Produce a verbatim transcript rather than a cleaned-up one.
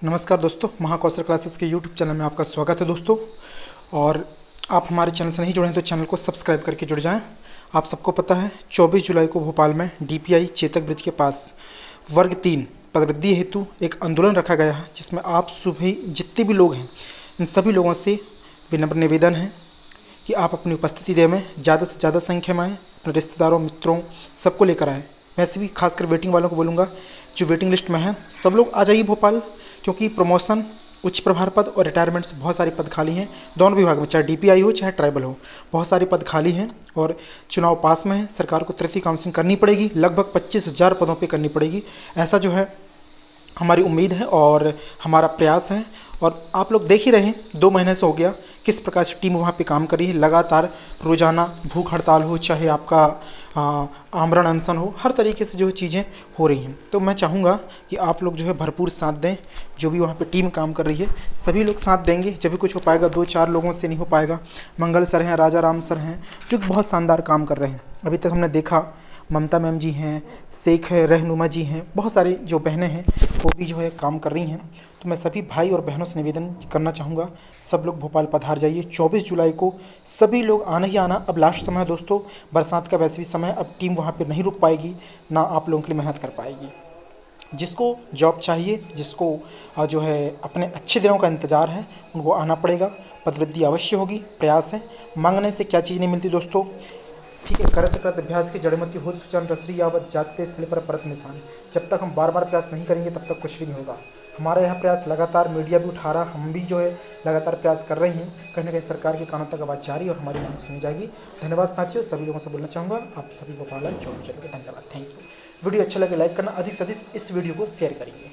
नमस्कार दोस्तों, महाकौशल क्लासेस के यूट्यूब चैनल में आपका स्वागत है दोस्तों। और आप हमारे चैनल से नहीं जुड़े हैं तो चैनल को सब्सक्राइब करके जुड़ जाएं। आप सबको पता है चौबीस जुलाई को भोपाल में डीपीआई चेतक ब्रिज के पास वर्ग तीन पदवृद्धि हेतु एक आंदोलन रखा गया है, जिसमें आप सभी जितने भी लोग हैं इन सभी लोगों से विनम्र निवेदन है कि आप अपनी उपस्थिति दें, में ज़्यादा से ज़्यादा संख्या में आएँ, अपने रिश्तेदारों मित्रों सबको लेकर आएँ। वैसे भी खासकर वेटिंग वालों को बोलूँगा, जो वेटिंग लिस्ट में हैं सब लोग आ जाइए भोपाल, क्योंकि प्रमोशन, उच्च प्रभार पद और रिटायरमेंट से बहुत सारे पद खाली हैं दोनों विभाग में, चाहे डीपीआई हो चाहे ट्राइबल हो, बहुत सारे पद खाली हैं। और चुनाव पास में है, सरकार को तृतीय काउंसलिंग करनी पड़ेगी, लगभग पच्चीस हज़ार पदों पे करनी पड़ेगी, ऐसा जो है हमारी उम्मीद है और हमारा प्रयास है। और आप लोग देख ही रहे हैं, दो महीने से हो गया किस प्रकार से टीम वहाँ पे काम कर रही है। लगातार रोज़ाना भूख हड़ताल हो, चाहे आपका आमरण अनशन हो, हर तरीके से जो है चीज़ें हो रही हैं। तो मैं चाहूँगा कि आप लोग जो है भरपूर साथ दें, जो भी वहाँ पे टीम काम कर रही है सभी लोग साथ देंगे, जब भी कुछ हो पाएगा। दो चार लोगों से नहीं हो पाएगा। मंगल सर हैं, राजा राम सर हैं, जो बहुत शानदार काम कर रहे हैं। अभी तक हमने देखा ममता मैम जी हैं, शेख रहनुमा जी हैं, बहुत सारी जो बहनें हैं वो भी जो है काम कर रही हैं। तो मैं सभी भाई और बहनों से निवेदन करना चाहूँगा, सब लोग भोपाल पधार जाइए। चौबीस जुलाई को सभी लोग आना ही आना। अब लास्ट समय है दोस्तों, बरसात का वैसे भी समय, अब टीम वहाँ पे नहीं रुक पाएगी, ना आप लोगों के लिए मेहनत कर पाएगी। जिसको जॉब चाहिए, जिसको जो है अपने अच्छे दिनों का इंतज़ार है, उनको आना पड़ेगा। पदवृद्धि अवश्य होगी, प्रयास है। मांगने से क्या चीज़ नहीं मिलती दोस्तों, ठीक है। करत करत अभ्यास की जड़मती हो सुचन रसरी यावत जाते सिले पर परत निशान। जब तक हम बार बार प्रयास नहीं करेंगे तब तक कुछ भी नहीं होगा। हमारा यह प्रयास लगातार, मीडिया भी उठा रहा, हम भी जो है लगातार प्रयास कर रहे हैं। कहीं ना कहीं सरकार के कानों तक आवाज़ जारी और हमारी मांग सुनी जाएगी। धन्यवाद साथियों, सभी लोगों से बोलना चाहूँगा, आप सभी को पाला चौबीस जुलाई। धन्यवाद, थैंक यू। वीडियो अच्छा लगे लाइक करना, अधिक से अधिक इस वीडियो को शेयर करिए।